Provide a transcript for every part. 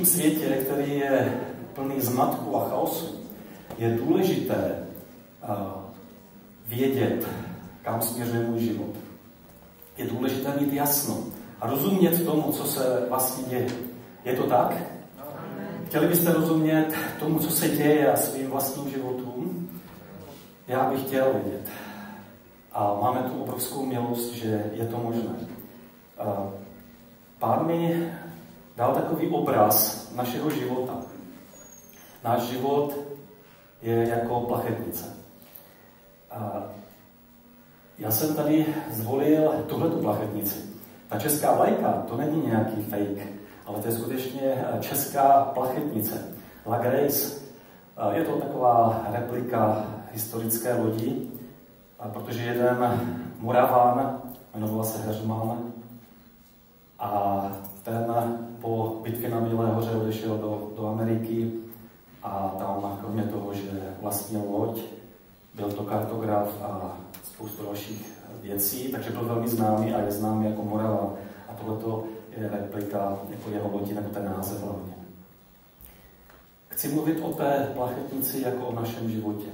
světě, který je plný zmatku a chaosu, je důležité vědět, kam směřuje můj život. Je důležité mít jasno a rozumět tomu, co se vlastně děje. Je to tak? Chtěli byste rozumět tomu, co se děje a svým vlastním životům? Já bych chtěl vědět. A máme tu obrovskou milost, že je to možné. Pán mi dal takový obraz našeho života. Náš život je jako plachetnice. Já jsem tady zvolil tuhletu plachetnici. Ta česká vlajka, to není nějaký fake, ale to je skutečně česká plachetnice. La Grace. Je to taková replika historické lodi, protože jeden Moraván, jmenoval se Heřman, a ten po bitvě na Bílé hoře odešel do Ameriky a tam kromě toho, že vlastnil loď, byl to kartograf a spoustu dalších věcí, takže byl velmi známý a je známý jako Moraván. A tohleto je replika jako jeho lodi, nebo ten název hlavně. Chci mluvit o té plachetnici jako o našem životě.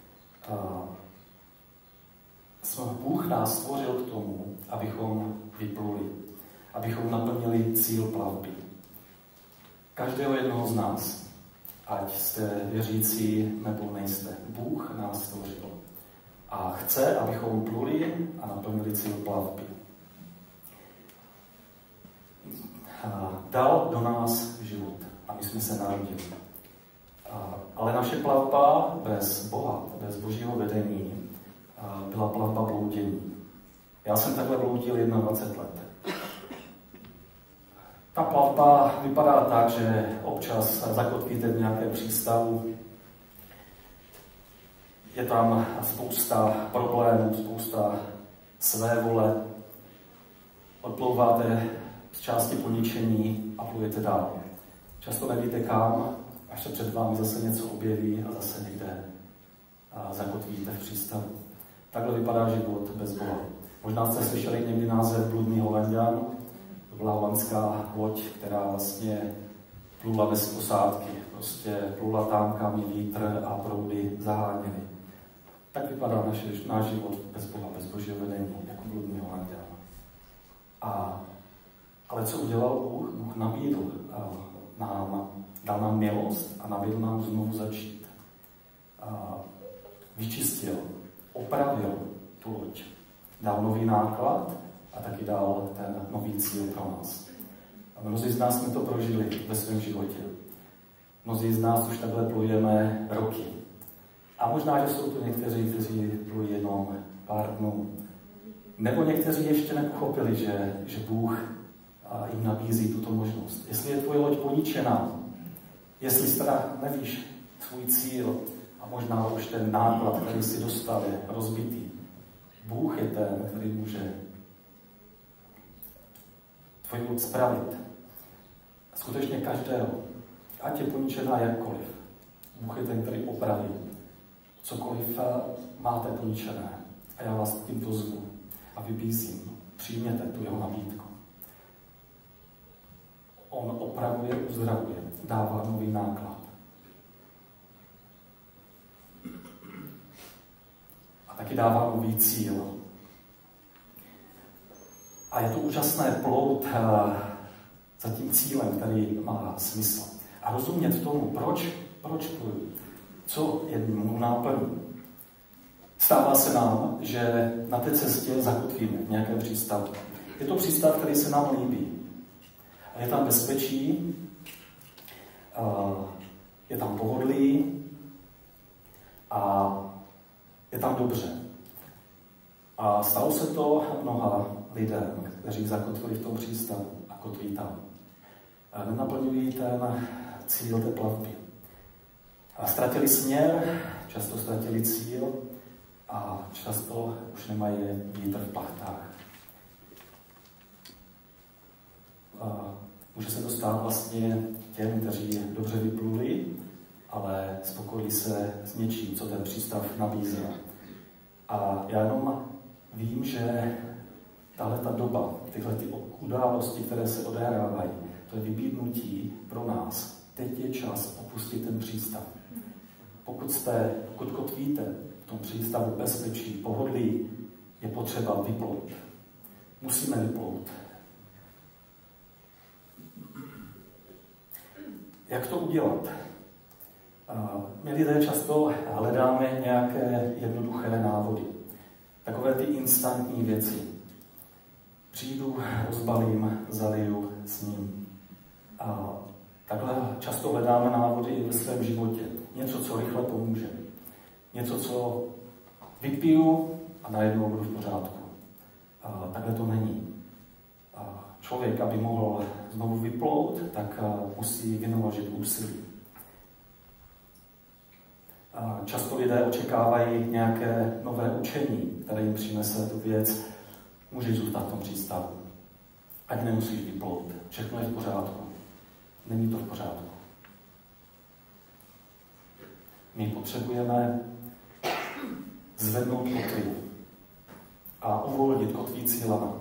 Bůh nás stvořil k tomu, abychom vypluli, abychom naplnili cíl plavby. Každého jednoho z nás, ať jste věřící nebo nejste, Bůh nás stvořil a chce, abychom pluli a naplnili cíl plavby. Dal do nás život a my jsme se narodili. Ale naše plavba bez Boha, bez Božího vedení, byla plavba bloudění. Já jsem takhle bloudil 21 let. Ta plavba vypadá tak, že občas zakotvíte v nějakém přístavu. Je tam spousta problémů, spousta svévole. Odplouváte z části poničení a plujete dál. Často nevíte kam, až se před vámi zase něco objeví a zase někde zakotvíte v přístavu. Takhle vypadá život bez Boha. Možná jste slyšeli někdy název Bludný Holanďan. To byla holandská loď, která vlastně plula bez posádky. Prostě plula tam, kam vítr a proudy zaháněly. Tak vypadá náš život bez Boha, bez Božího vedení, jako Bludný Holanďan. Ale co udělal Bůh? Bůh nabídl dal nám milost a nabídl nám znovu začít. Vyčistil, opravil tu loď. Dal nový náklad a taky dal ten nový cíl pro nás. A mnozí z nás jsme to prožili ve svém životě. Mnozí z nás už takhle plujeme roky. A možná, že jsou to někteří, kteří plují jenom pár dnů. Nebo někteří ještě nepochopili, že Bůh jim nabízí tuto možnost. Jestli je tvoje loď poničená, jestli nevíš svůj cíl a možná už ten náklad, který si dostal, je rozbitý, Bůh je ten, který může tvoji loď spravit. Skutečně každého, ať je poničená jakkoliv. Bůh je ten, který opraví cokoliv máte poničené. A já vás tímto zvu a vybízím. Přijměte tu jeho nabídku. On opravuje, uzdravuje, dává nový náklad. A taky dává nový cíl. A je to úžasné plout za tím cílem, který má smysl. A rozumět tomu, proč pluju, co je mou náplní. Stává se nám, že na té cestě zakotvíme v nějakém přístavu. Je to přístav, který se nám líbí. A je tam bezpečí, je tam pohodlí a je tam dobře. A stalo se to mnoha lidem, kteří zakotvili v tom přístavu a kotví tam. A nenaplňují ten cíl té plavby. A ztratili směr, často ztratili cíl a často už nemají vítr v plachtách. Může se to stát vlastně těm, kteří dobře vypluli, ale spokojili se s něčím, co ten přístav nabízel. A já jenom vím, že tahle ta doba, tyhle ty události, které se odehrávají, to je vybídnutí pro nás. Teď je čas opustit ten přístav. Pokud kotvíte v tom přístavu bezpečí, pohodlí, je potřeba vyplout. Musíme vyplout. Jak to udělat? My lidé často hledáme nějaké jednoduché návody. Takové ty instantní věci. Přijdu, rozbalím, zaliju s ním. A takhle často hledáme návody i ve svém životě. Něco, co rychle pomůže. Něco, co vypiju a najednou budu v pořádku. Takhle to není. Člověk, aby mohl znovu vyplout, tak musí vynaložit úsilí. Často lidé očekávají nějaké nové učení, které jim přinese tu věc. Můžeš zůstat v tom přístavu. Ať nemusíš vyplout. Všechno je v pořádku. Není to v pořádku. My potřebujeme zvednout kotvy a uvolnit kotvící lana.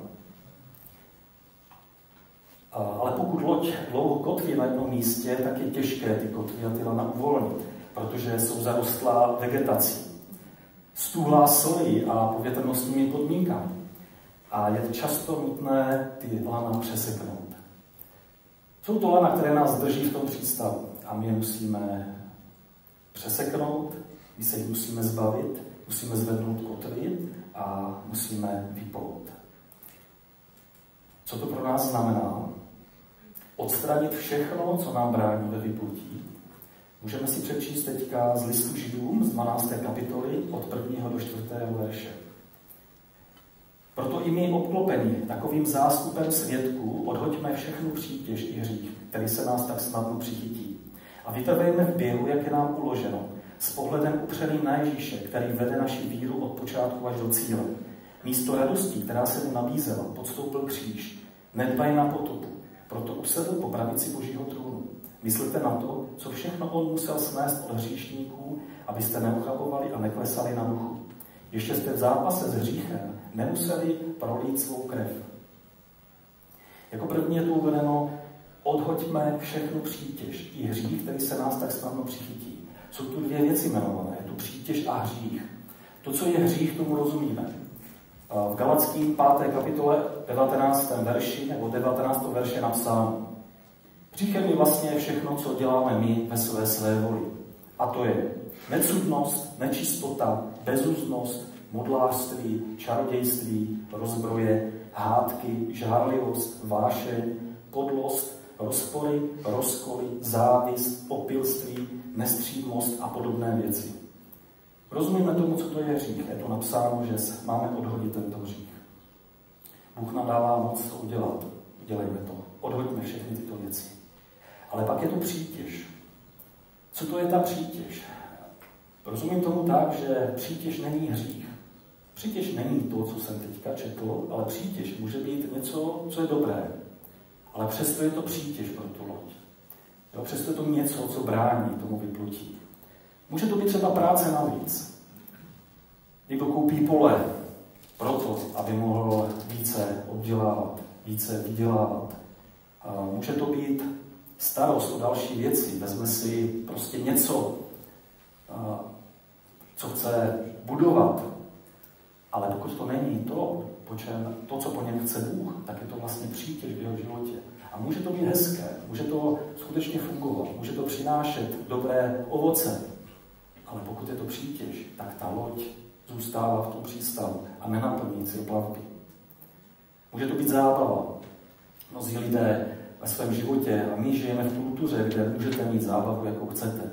Ale pokud loď dlouho kotví na jednom místě, tak je těžké ty kotvy a ty lana uvolnit, protože jsou zarostlá vegetací, stuhlá solí a povětrnostními podmínkami. A je často nutné ty lana přeseknout. Jsou to lana, které nás drží v tom přístavu a my je musíme přeseknout, my se jich musíme zbavit, musíme zvednout kotvy a musíme vyplout. Co to pro nás znamená? Odstranit všechno, co nám brání ve vyplutí. Můžeme si přečíst teďka z listu Židům z 12. kapitoly od 1. do 4. verše. Proto i my obklopení takovým zástupem svědků odhoďme všechnu přítěž i hřích, který se nás tak snadno přichytí. A vytrvejme v běhu, jak je nám uloženo, s pohledem upřeným na Ježíše, který vede naši víru od počátku až do cíle. Místo radostí, která se mu nabízela, podstoupil kříž. Nedbaj na potupu, proto usedl po pravici Božího trůnu. Myslete na to, co všechno on musel snést od hříšníků, abyste neuchabovali a neklesali na duchu. Ještě jste v zápase s hříchem nemuseli prolít svou krev. Jako první je tu uvedeno, odhoďme všechnu přítěž i hřích, který se nás tak snadno přichytí. Jsou tu dvě věci jmenované, je tu přítěž a hřích. To, co je hřích, tomu rozumíme. V Galackým 5. kapitole 19. verši nebo 19. verši je napsáno: hříchem je vlastně všechno, co děláme my ve své voli. A to je necudnost, nečistota, bezúznost, modlářství, čarodějství, rozbroje, hádky, žárlivost, vášeň, podlost, rozpory, rozkoly, závist, opilství, nestřídmost a podobné věci. Rozumíme tomu, co to je hřích. Je to napsáno, že máme odhodit tento hřích. Bůh nám dává moc to udělat. Udělejme to. Odhoďme všechny tyto věci. Ale pak je tu přítěž. Co to je ta přítěž? Rozumím tomu tak, že přítěž není hřích. Přítěž není to, co jsem teďka četl, ale přítěž může být něco, co je dobré. Ale přesto je to přítěž pro tu loď. Jo, přesto je to něco, co brání tomu vyplutí. Může to být třeba práce navíc. Někdo koupí pole proto, aby mohl více obdělávat, více vydělávat. Může to být starost o další věci. Vezme si prostě něco, co chce budovat. Ale pokud to není to, co po něm chce Bůh, tak je to vlastně přítěž v jeho životě. A může to být hezké, může to skutečně fungovat, může to přinášet dobré ovoce. Ale pokud je to přítěž, tak ta loď zůstává v tom přístavu a nenaplní cíl plavby. Může to být zábava. Mnozí lidé ve svém životě, a my žijeme v kultuře, kde můžete mít zábavu, jakou chcete.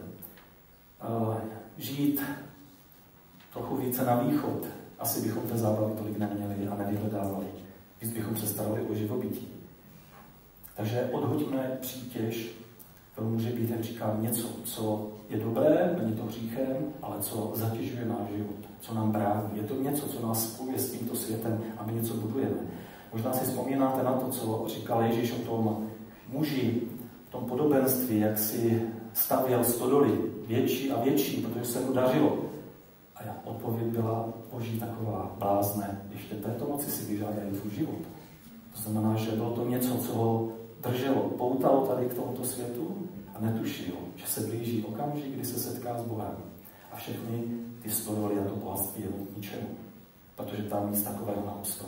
Žít trochu více na východ. Asi bychom té zábavy tolik neměli a nevyhledávali. Víc bychom se starali o živobytí. Takže odhoďme přítěž. To může být, jak říkám, něco, co je dobré, není to hříchem, ale co zatěžuje náš život, co nám brání. Je to něco, co nás spojuje s tímto světem a my něco budujeme. Možná si vzpomínáte na to, co říkal Ježíš o tom muži, v tom podobenství, jak si stavěl stodoly větší a větší, protože se mu dařilo. A odpověď byla Boží taková: blázne, ještě této noci si vyžádají tvůj život. To znamená, že bylo to něco, co ho drželo, poutalo tady k tomuto světu a netušil, že se blíží okamžik, kdy se setká s Bohem. A všechny ty stodoly a to bohatství je k ničemu, protože tam nic takového neustojí.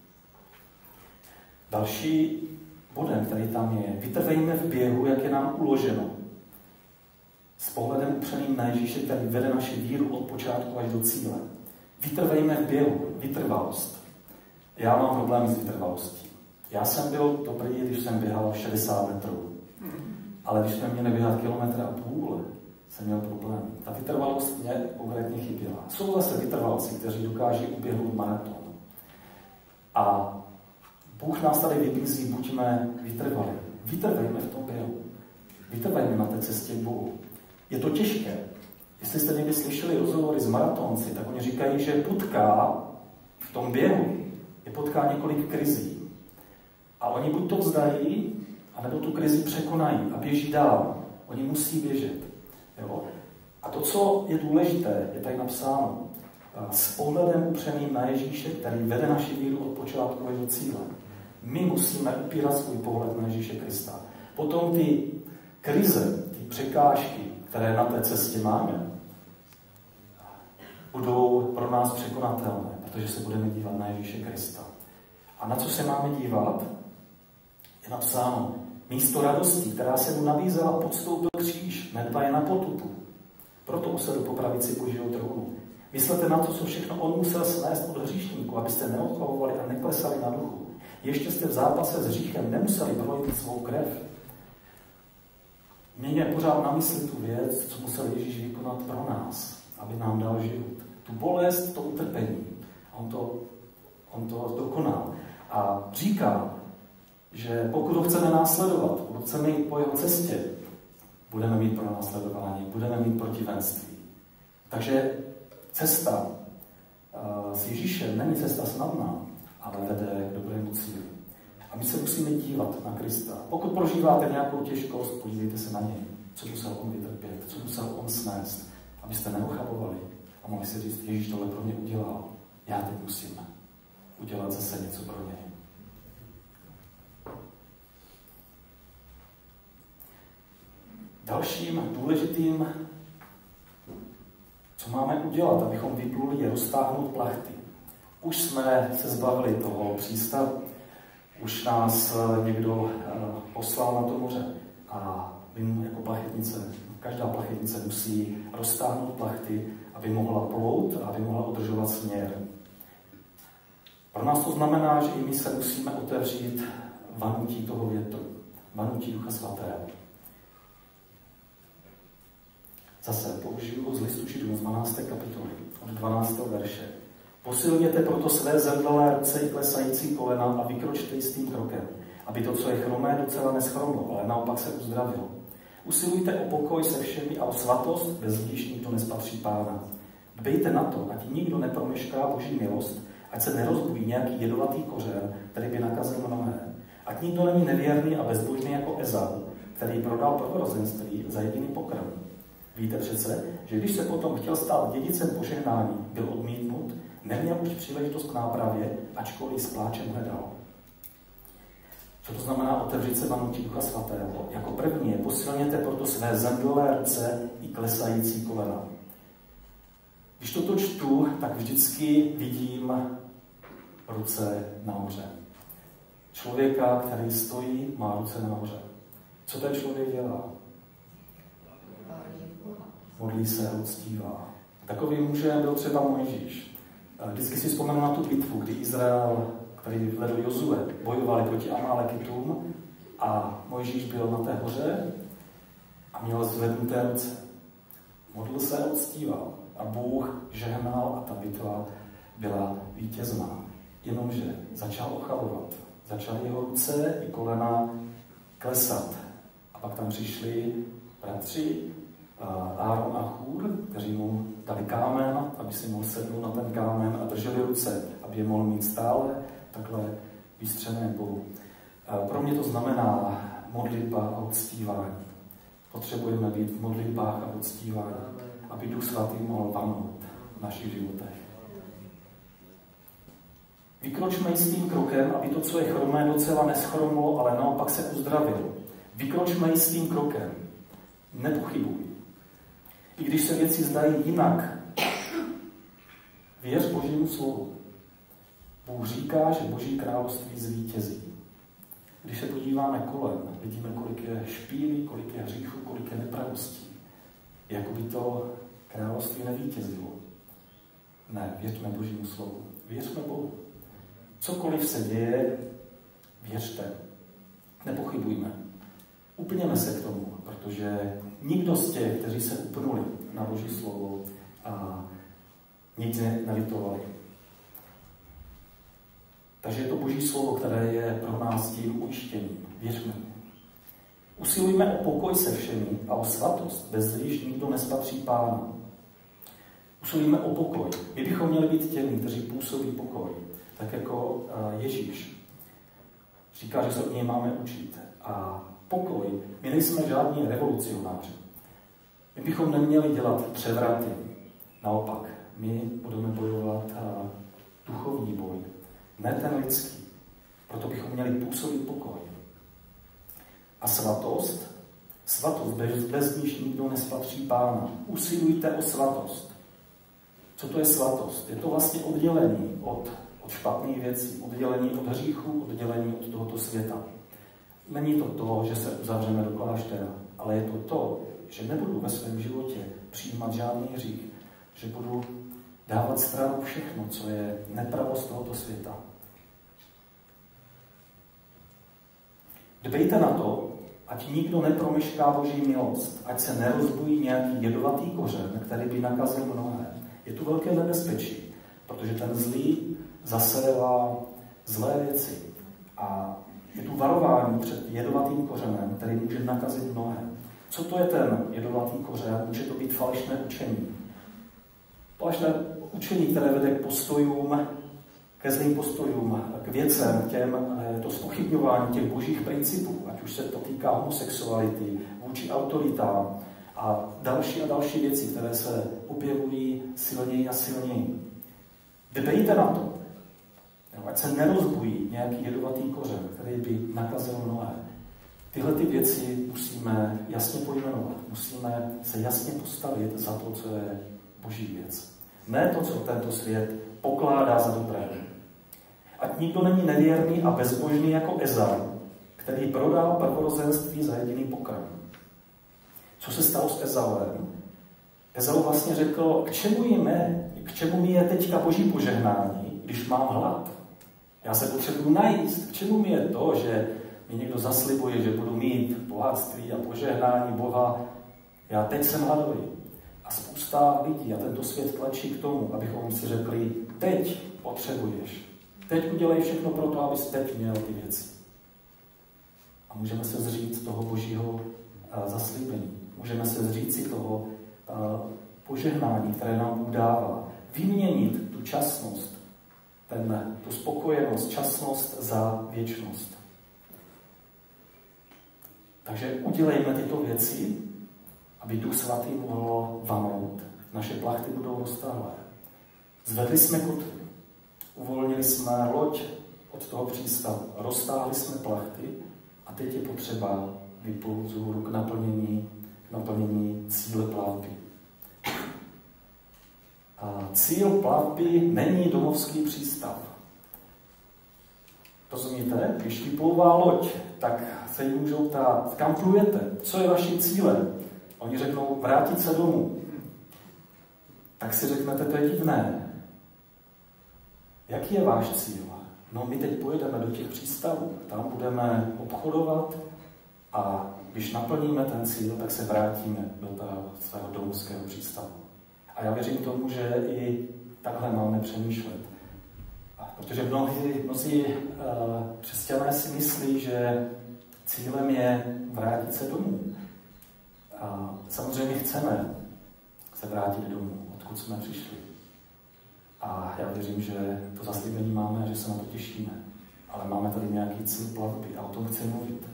Další bodem, který tam je, vytrvejme v běhu, jak je nám uloženo. S pohledem upřeným na Ježíše, který vede naši víru od počátku až do cíle. Vytrvejme v běhu, vytrvalost. Já mám problém s vytrvalostí. Já jsem byl dobrý, když jsem běhal 60 metrů. Ale když jsme měli běhat 1,5 kilometru, jsem měl problém. Ta vytrvalost mě konkrétně chyběla. Jsou zase vytrvalci, kteří dokáží uběhnout maraton. A Bůh nás tady vybízí, buďme vytrvali. Vytrvejme v tom běhu. Vytrvejme na té cestě k Bohu. Je to těžké. Jestli jste někdy slyšeli rozhovory s maratonci, tak oni říkají, že potká v tom běhu je potká několik krizí. A oni buď to vzdají, anebo tu krizi překonají a běží dál. Oni musí běžet. Jo? A to, co je důležité, je tady napsáno. S pohledem upřeným na Ježíše, který vede naši víru od počátku až do cíle. My musíme upírat svůj pohled na Ježíše Krista. Potom ty krize, ty překážky, které na té cestě máme, budou pro nás překonatelné, protože se budeme dívat na Ježíše Krista. A na co se máme dívat? Je napsáno, místo radosti, která se mu nabízela, podstoupil kříž, nedba je na potupu. Proto usedl po pravici Božího trůnu. Myslete na to, co všechno on musel snést od hříšníků, abyste neochabovali a neklesali na duchu. Ještě jste v zápase s hříchem nemuseli prolít svou krev. Mějme pořád na mysli tu věc, co musel Ježíš vykonat pro nás, aby nám dal život. Tu bolest, to utrpení. On to dokonal. A říká, že pokud ho chceme následovat, pokud chceme jít po jeho cestě, budeme mít pro následování, budeme mít protivenství. Takže cesta s Ježíšem není cesta snadná, ale vede k dobrému cíli. A my se musíme dívat na Krista. Pokud prožíváte nějakou těžkost, podívejte se na něj. Co musel on vytrpět, co musel on snést, abyste neochabovali a mohli si říct, Ježíš tohle pro mě udělal. Já teď musím udělat zase něco pro něj. Dalším důležitým, co máme udělat, abychom vypluli, je roztáhnout plachty. Už jsme se zbavili toho přístavu, už nás někdo poslal na to moře a my jako plachetnice, každá plachetnice musí roztáhnout plachty, aby mohla plout a aby mohla udržovat směr. Pro nás to znamená, že i my se musíme otevřít vanutí toho větru, vanutí Ducha Svatého. Zase použiju z listu Židům z 12. kapitoly, od 12. verše. Posilněte proto své zemdlelé ruce i klesající kolena a vykročte jistým krokem, aby to, co je chromé, docela neschromlo, ale naopak se uzdravilo. Usilujte o pokoj se všemi a o svatost, bez níž nikdo nespatří Pána. Dbejte na to, ať nikdo nepromešká Boží milost, ať se nerozbují nějaký jedovatý kořen, který by nakazil mnohé. Ať nikdo není nevěrný a bezbožný jako Ezau, který prodal prvorozenství za jediný pokrm. Víte přece, že když se potom chtěl stát dědicem požehnání, byl odmítnut, neměl už příležitost k nápravě, ačkoliv s pláčem hledal. Co to znamená otevřít se vanutí Ducha Svatého? Jako první je posilněte proto své zemdlelé ruce i klesající kolena. Když toto čtu, tak vždycky vidím ruce nahoře. Člověka, který stojí, má ruce nahoře. Co ten člověk dělá? Modlí se a uctívá. Takový mužem byl třeba Mojžíš. Vždycky si vzpomenu na tu bitvu, kdy Izrael, který vedl Jozue, bojovali proti Amalekitům a Mojžíš byl na té hoře a měl zvednuté ruce. Modlil se a uctíval. A Bůh žehnal a ta bitva byla vítězná. Jenomže začal ochabovat. Začaly jeho ruce i kolena klesat. A pak tam přišli bratři Áron a Hůr, kteří mu dali kámen, aby si mohl sednout na ten kámen a drželi ruce, aby je mohl mít stále takhle vystřené Bohu. Pro mě to znamená modlitba a uctívání. Potřebujeme být v modlitbách a uctívání, aby Duch Svatý mohl vanout v našich životech. Vykročme jistým krokem, aby to, co je chromé, docela neschromlo, ale naopak se uzdravilo. Vykročme jistým krokem. Nepochybuj. I když se věci zdají jinak, věř Božímu slovu. Bůh říká, že Boží království zvítězí. Když se podíváme kolem, vidíme, kolik je špíny, kolik je hříchů, kolik je nepravostí. Jako by to království nevítězilo. Ne, věřme Božímu slovu. Věřme Bohu. Cokoliv se děje, věřte. Nepochybujme. Upněme se k tomu, protože nikdo z těch, kteří se upnuli na Boží slovo, a nic nelitovali. Takže je to Boží slovo, které je pro nás tím ujištěním. Věřme. Usilujme o pokoj se všemi a o svatost, bez níž nikdo nespatří Pána. Usilujme o pokoj. My bychom měli být těmi, kteří působí pokoj. Tak jako Ježíš říká, že se od něj máme učit. A pokoj, my nejsme žádní revolucionáři. My bychom neměli dělat převraty. Naopak, my budeme bojovat duchovní boj, ne ten lidský. Proto bychom měli působit pokoj. A svatost, bez níž nikdo nespatří Pána. Usilujte o svatost. Co to je svatost? Je to vlastně oddělení od špatných věcí, oddělení od hříchu, oddělení od tohoto světa. Není to to, že se uzavřeme do kláštera, ale je to, že nebudu ve svém životě přijímat žádný hřích, že budu dávat stranou všechno, co je nepravost tohoto světa. Dbejte na to, ať nikdo nepromešká Boží milost, ať se nerozbují nějaký jedovatý kořen, který by nakazil mnohé. Je tu velké nebezpečí, protože ten zlý zasévá zlé věci. A je tu varování před jedovatým kořenem, který může nakazit mnohé. Co to je ten jedovatý kořen? Může to být falešné učení. Falešné učení, které vede k postojům, ke zlým postojům, k věcem, to zpochybňování těch božích principů, ať už se to týká homosexuality, vůči autoritám a další věci, které se objevují silněji a silněji. Dbejte na to, ať se nerozbují nějaký jedovatý kořen, který by nakazil mnohé. Tyhle ty věci musíme jasně pojmenovat, musíme se jasně postavit za to, co je boží věc. Ne to, co tento svět pokládá za dobré. Ať nikdo není nevěrný a bezbožný jako Ezau, který prodal prvorozenství za jediný pokrm. Co se stalo s Ezauem? Ezau vlastně řekl, k čemu mi je teďka boží požehnání, když mám hlad? Já se potřebuji najíst. K čemu mi je to, že mi někdo zaslibuje, že budu mít bohatství a požehnání Boha? Já teď jsem hladový. A spousta lidí a tento svět tlačí k tomu, abychom si řekli, teď potřebuješ. Teď udělej všechno pro to, abys teď měl ty věci. A můžeme se zříct toho božího zaslíbení. Můžeme se zříct si toho požehnání, které nám Bůh dává. Vyměnit tu časnost, tu spokojenost, časnost za věčnost. Takže udělejme tyto věci, aby Duch Svatý mohl vanout. Naše plachty budou roztáhlé. Zvedli jsme kotvy, uvolnili jsme loď od toho přístavu, roztáhli jsme plachty a teď je potřeba vyplout vzhůru k naplnění cíle plavby. A cíl plavby není domovský přístav. Rozumíte? Když vyplouvá loď, tak se jí můžou ptát, kam plujete? Co je vaším cílem? Oni řeknou, vrátit se domů. Tak si řeknete, to je divné. Jaký je váš cíl? No, my teď pojedeme do těch přístavů, tam budeme obchodovat a když naplníme ten cíl, tak se vrátíme do toho svého domovského přístavu. A já věřím tomu, že i takhle máme přemýšlet. Protože mnozí křesťané si myslí, že cílem je vrátit se domů. A samozřejmě chceme se vrátit domů, odkud jsme přišli. A já věřím, že to zaslíbení máme, že se na to těšíme. Ale máme tady nějaký cíl plavby a o tom chci mluvit.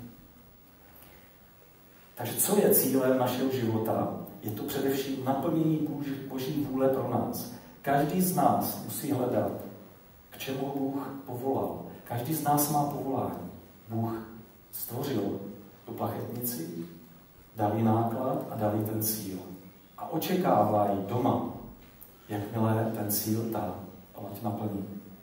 Takže co je cílem našeho života? Je to především naplnění boží vůle pro nás. Každý z nás musí hledat, k čemu Bůh povolal. Každý z nás má povolání. Bůh stvořil tu plachetnici, dal jí náklad a dal jí ten cíl. A očekává jí doma, jakmile ten cíl dá, ať naplní.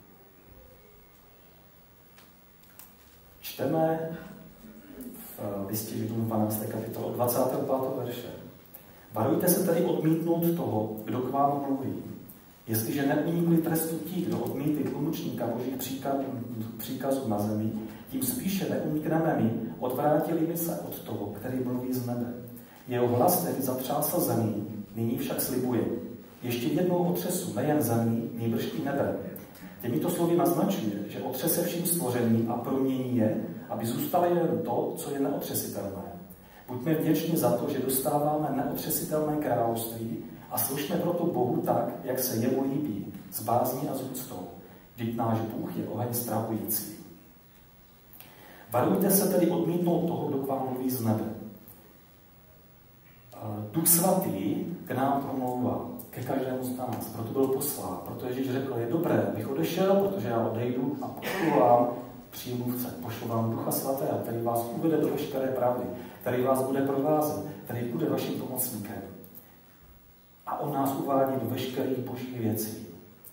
Čteme v listě Židům 12. kapitole 25. verše. Varujte se tedy odmítnout toho, kdo k vám mluví. Jestliže neunikli trestu ti, kdo odmítli tlumočníka božích příkazů na zemi, tím spíše neunikneme my, odvrátili se od toho, který mluví z nebe. Jeho hlas tehdy zatřásal zemí, nyní však slibuje. Ještě jednou otřesu nejen zemí, nýbrž i nebe. Těmito slovy naznačuje, že otřese vším stvoření a promění je, aby zůstalo jen to, co je neotřesitelné. Buďme vděční za to, že dostáváme neotřesitelné království a slušme proto Bohu tak, jak se jemu líbí, s bázní a s úctou. Vždyť náš Bůh je oheň strahující. Varujte se tedy odmítnout toho, kdo k vám mluví z nebe. Duch svatý k nám promlouvá, ke každému z nás, proto byl poslán. Proto Ježíš řekl, je dobré, abych odešel, protože já odejdu a pošlu vám přímluvce, pošlu vám Ducha svatého, který vás uvede do veškeré pravdy, který vás bude provázet, který bude vaším pomocníkem. A on nás uvádí do veškerých božích věcí.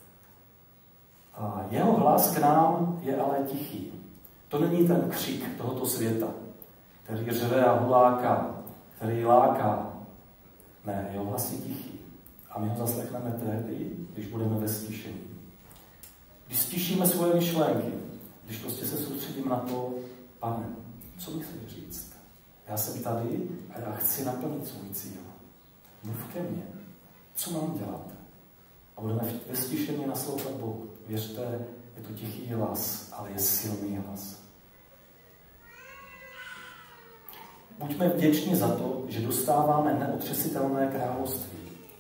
A jeho hlas k nám je ale tichý. To není ten křik tohoto světa, který řve a huláká, který láká. Ne, jeho hlas je tichý. A my ho zaslechneme tehdy, když budeme ve stišení. Když stišíme svoje myšlenky, když prostě se soustředím na to, Pane, co mi chceš říct? Já jsem tady a já chci naplnit svůj cíl. Mluv ke mně. Co mám dělat? A budeme ve stišení naslouchat Bohu. Věřte, je to tichý hlas, ale je silný hlas. Buďme vděční za to, že dostáváme neotřesitelné království.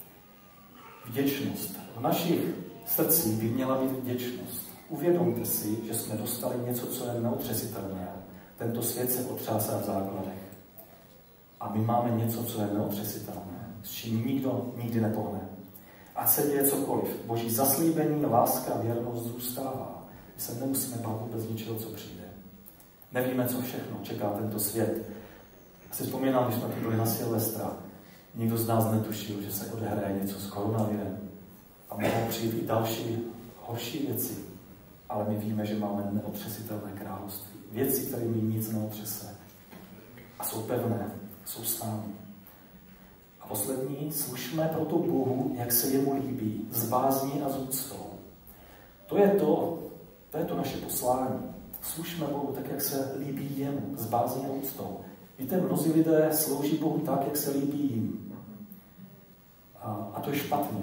Vděčnost. V našich srdcích by měla být vděčnost. Uvědomte si, že jsme dostali něco, co je neotřesitelné. Tento svět se otřásá v základech. A my máme něco, co je neotřesitelné, s čím nikdo nikdy nepohne. Ať se děje cokoliv. Boží zaslíbení, láska, věrnost zůstává. My se nemusíme bát vůbec ničeho, co přijde. Nevíme, co všechno čeká tento svět. Já si vzpomínám, když jsme tu byli na Silvestra, nikdo z nás netušil, že se odehraje něco s koronavirem. A mohou přijít i další horší věci. Ale my víme, že máme neotřesitelné království. Věci, kterými nic neotřese. A jsou pevné, jsou s námi. A poslední, slušme proto Bohu, jak se jemu líbí, s bázní a s úctou. To je to naše poslání. Slušme Bohu tak, jak se líbí jemu, s bázní a úctou. Víte, mnozí lidé slouží Bohu tak, jak se líbí jim. A to je špatně.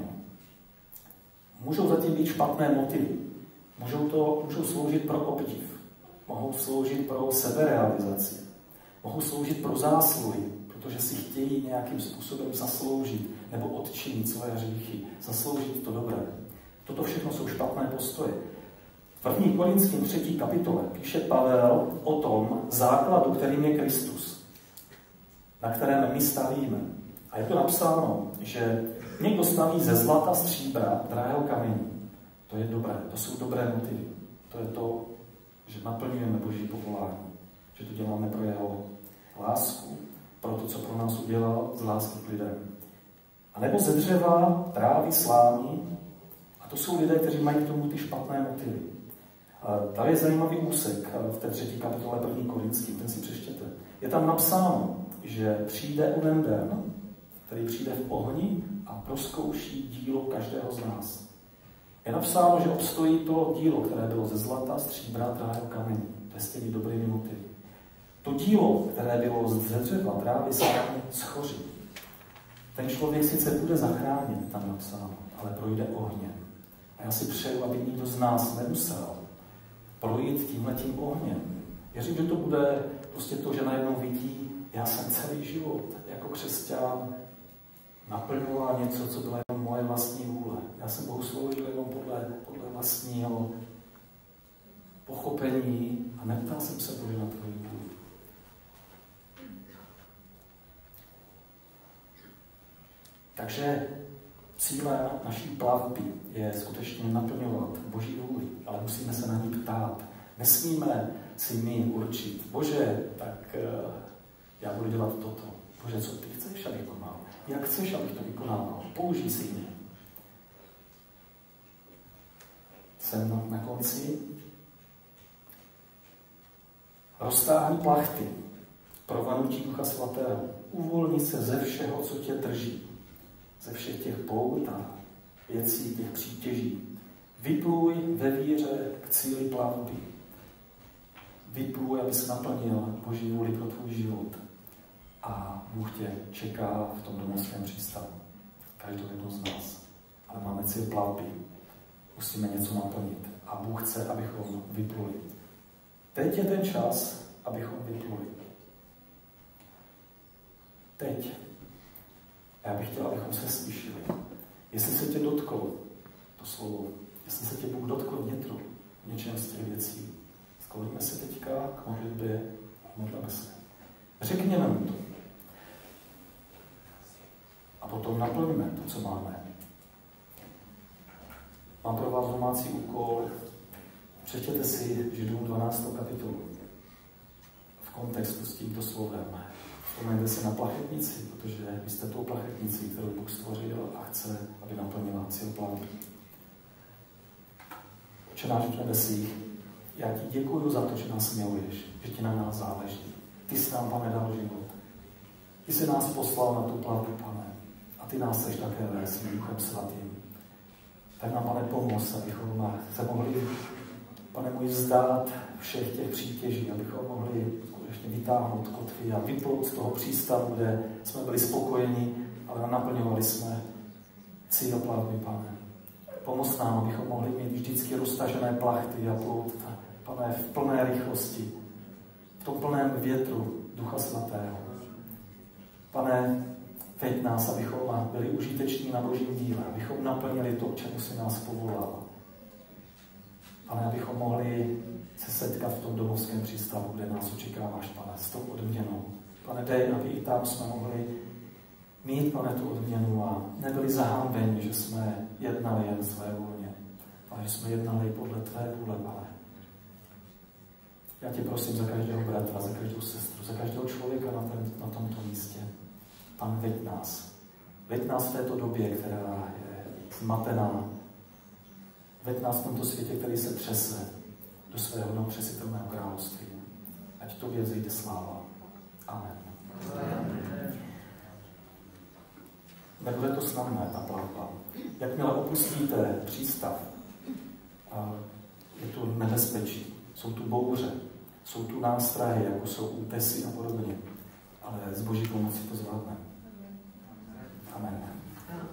Můžou zatím být špatné motivy. Můžou sloužit pro obdiv. Mohou sloužit pro seberealizaci. Mohou sloužit pro zásluhy, protože si chtějí nějakým způsobem zasloužit nebo odčinit své hříchy, zasloužit to dobré. Toto všechno jsou špatné postoje. V 1. Korinským 3. kapitole píše Pavel o tom základu, kterým je Kristus, na kterém my stavíme. A je to napsáno, že někdo staví ze zlata, stříbra, drahého kamení. To je dobré, to jsou dobré motivy. To je to, že naplňujeme Boží povolání, že to děláme pro jeho lásku, pro to, co pro nás udělal z lásky k lidem. A nebo ze dřeva, trávy, slámy, a to jsou lidé, kteří mají k tomu ty špatné motivy. Tady je zajímavý úsek v té 3. kapitole 1. Korinským, ten si přečtěte. Je tam napsáno, že přijde onen den, který přijde v ohni a prozkouší dílo každého z nás. Je napsáno, že obstojí to dílo, které bylo ze zlata, stříbra, drahého kamení. To je s těmi dobrými motivy. To dílo, které bylo ze dřeva, trávy, slámy, schoří. Ten člověk sice bude zachráněn, tam napsáno, ale projde ohněm. A já si přeju, aby nikdo z nás nemusel projít tímhletím ohněm. Věřím, že to bude prostě to, že najednou vidí, já jsem celý život jako křesťan naplňoval něco, co bylo jenom moje vlastní vůle. Já jsem Bohu sloužil jenom podle vlastního pochopení a neptal jsem se Bože na tvoji vůli. Takže Cílem naší plavby je skutečně naplňovat Boží vůli, ale musíme se na ní ptát. Nesmíme si my určit, Bože, tak já budu dělat toto. Bože, co ty chceš, abych konal? Jak chceš, abych to vykonával? Použij si mě. Jsem na konci. Roztáhni plachty, provanutí Ducha Svatého. Uvolni se ze všeho, co tě drží. Ze všech těch pout a věcí, těch přítěží. Vypluj ve víře k cíli plavby. Vypluj, aby se naplnil Boží vůli pro tvůj život. A Bůh tě čeká v tom domovském přístavu. Každou jednu z nás. Ale máme cíl plavby. Musíme něco naplnit. A Bůh chce, abychom vypluli. Teď je ten čas, abychom vypluli. Teď. Já bych chtěl, abychom se slyšeli. Jestli se tě dotklo to slovo, jestli se tě Bůh dotkl vnitru, něčem z těch věcí, skloníme se teďka k modlitbě, modlíme se. Řekněme mu to. A potom naplníme to, co máme. Mám pro vás domácí úkol. Přečtěte si Židům 12. kapitolu v kontextu s tímto slovem. Vzpomeňte si na plachetnici, protože vy jste tou plachetnicí, kterou Bůh stvořil a chce, aby naplnila cíl plavby. Otče náš v nebesích, já ti děkuju za to, že nás miluješ, že ti na nás záleží. Ty jsi nám, Pane, dal život. Ty jsi nás poslal na tu plavbu, Pane. A ty nás chceš také vést svým Duchem Svatým. Tak nám, Pane, pomoz, abychom se mohli, Pane můj, vzdát všech těch přítěží, abychom mohli skutečně vytáhnout kotvy a vyplout z toho přístavu, kde jsme byli spokojeni, ale naplňovali jsme cíl plavby, Pane. Pomoz nám, abychom mohli mít vždycky roztažené plachty a plout, Pane, v plné rychlosti, v tom plném větru Ducha Svatého. Pane, veď nás, abychom byli užiteční na Božím díle, abychom naplnili to, k čemu si nás povolal. Pane, abychom mohli se setkat v tom domovském přístavu, kde nás očekáváš, Pane, s tou odměnou. Pane, dej, aby i tam jsme mohli mít, Pane, tu odměnu a nebyli zahanbeni, že jsme jednali jen své volně, ale že jsme jednali podle tvé vůle, Pane. Já tě prosím za každého bratra, za každou sestru, za každého člověka na tomto místě. Pane, veď nás. Veď nás v této době, která je zmatená. Veď nás v tomto světě, který se třese do svého neopřesitelného království. Ať tobě vzejde sláva. Amen. Nebude to snadné, ta plavba. Jakmile opustíte přístav, je tu nebezpečí, jsou tu bouře, jsou tu nástrahy, jako jsou útesy a podobně. Ale s Boží pomocí to zvládneme. Amen.